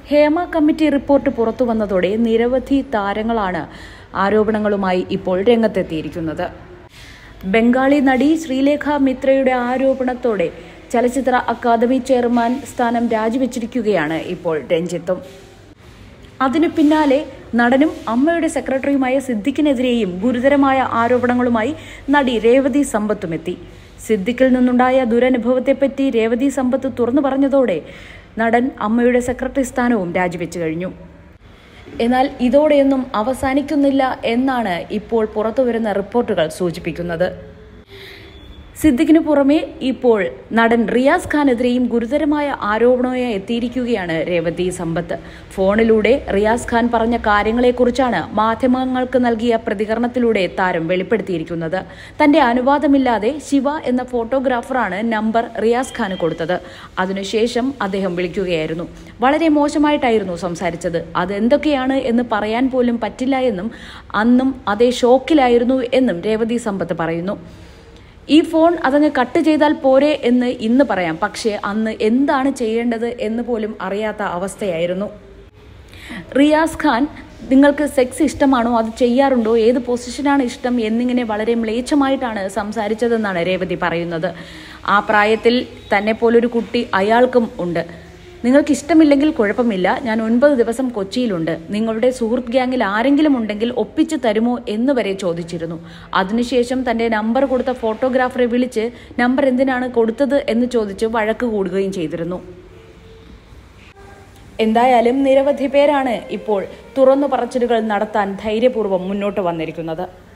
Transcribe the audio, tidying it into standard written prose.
Hema committee report പുറത്തു വന്നതോടെ നിരവധി താരങ്ങളാണ് ആരോപണങ്ങളുമായി ഇപ്പോൾ രംഗത്തെത്തിയിരിക്കുന്നത്. ബംഗാളി നടി ശ്രീലേഖ മിത്രയുടെ ആരോപണത്തോടെ ചലച്ചിത്ര അക്കാദമി ചെയർമാൻ സ്ഥാനം രാജിവെച്ചിരിക്കുകയാണ് ഇപ്പോൾ രഞ്ജിത്തും. അതിനു പിന്നാലെ നടനും അമ്മയുടെ സെക്രട്ടറിയുമായ സിദ്ദിഖിനെതിരെയും ഗുരുതരമായ ആരോപണങ്ങളുമായി നടി രേവതി സമ്പത്തുമെത്തി. സിദ്ദിഖിൽ നിന്നുണ്ടായ ദുരനുഭവത്തെപ്പറ്റി രേവതി സമ്പത്ത് തുറന്നു പറഞ്ഞതോടെ നടൻ അമ്മയുടെ സെക്രട്ടറി സ്ഥാനവും രാജിവെച്ചു കഴിഞ്ഞു. എന്നാൽ ഇതോടെയൊന്നും അവസാനിക്കുന്നില്ല എന്നാണ് ഇപ്പോൾ പുറത്തുവരുന്ന റിപ്പോർട്ടുകൾ സൂചിപ്പിക്കുന്നത്. സിദ്ദിഖിന് പുറമെ ഇപ്പോൾ നടൻ റിയാസ് ഖാനെതിരെയും ഗുരുതരമായ ആരോപണവുമായി എത്തിയിരിക്കുകയാണ് രേവതി സമ്പത്ത്. ഫോണിലൂടെ റിയാസ് ഖാൻ പറഞ്ഞ കാര്യങ്ങളെക്കുറിച്ചാണ് മാധ്യമങ്ങൾക്ക് നൽകിയ പ്രതികരണത്തിലൂടെ താരം വെളിപ്പെടുത്തിയിരിക്കുന്നത്. തന്റെ അനുവാദമില്ലാതെ ശിവ എന്ന ഫോട്ടോഗ്രാഫറാണ് നമ്പർ റിയാസ് ഖാന് കൊടുത്തത്. അതിനുശേഷം അദ്ദേഹം വിളിക്കുകയായിരുന്നു. വളരെ മോശമായിട്ടായിരുന്നു സംസാരിച്ചത്. അതെന്തൊക്കെയാണ് എന്ന് പറയാൻ പോലും പറ്റില്ല എന്നും അന്നും അതേ ഷോക്കിലായിരുന്നു എന്നും രേവതി സമ്പത്ത് പറയുന്നു. ഈ ഫോൺ അതങ്ങ് കട്ട് ചെയ്താൽ പോരെ എന്ന് ഇന്ന് പറയാം, പക്ഷേ അന്ന് എന്താണ് ചെയ്യേണ്ടത് എന്ന് പോലും അറിയാത്ത അവസ്ഥയായിരുന്നു. റിയാസ് ഖാൻ നിങ്ങൾക്ക് സെക്സ് ഇഷ്ടമാണോ, അത് ചെയ്യാറുണ്ടോ, ഏത് പൊസിഷനാണ് ഇഷ്ടം എന്നിങ്ങനെ വളരെ മ്ലേച്ഛമായിട്ടാണ് സംസാരിച്ചതെന്നാണ് രേവതി പറയുന്നത്. ആ പ്രായത്തിൽ തന്നെ പോലൊരു കുട്ടി അയാൾക്കും ഉണ്ട്. നിങ്ങൾക്ക് ഇഷ്ടമില്ലെങ്കിൽ കുഴപ്പമില്ല, ഞാൻ 9 ദിവസം കൊച്ചിയിലുണ്ട്, നിങ്ങളുടെ സുഹൃത്ത് ഗ്യാങ്ങിൽ ആരെങ്കിലും ഉണ്ടെങ്കിൽ ഒപ്പിച്ചു തരുമോ എന്ന് വരെ ചോദിച്ചിരുന്നു. അതിനുശേഷം തന്റെ നമ്പർ കൊടുത്ത ഫോട്ടോഗ്രാഫറെ വിളിച്ച് നമ്പർ എന്തിനാണ് കൊടുത്തത് എന്ന് ചോദിച്ച് വഴക്ക് കൂടുകയും ചെയ്തിരുന്നു. എന്തായാലും നിരവധി പേരാണ് ഇപ്പോൾ തുറന്നു പറച്ചിലുകൾ നടത്താൻ ധൈര്യപൂർവ്വം മുന്നോട്ട് വന്നിരിക്കുന്നത്.